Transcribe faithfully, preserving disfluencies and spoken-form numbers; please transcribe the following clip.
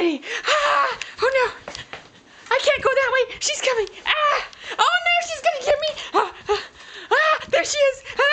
ready. Ah! Oh no! I can't go that way. She's coming. Ah! Oh no! She's gonna get me. Ah! Ah! Ah! There she is.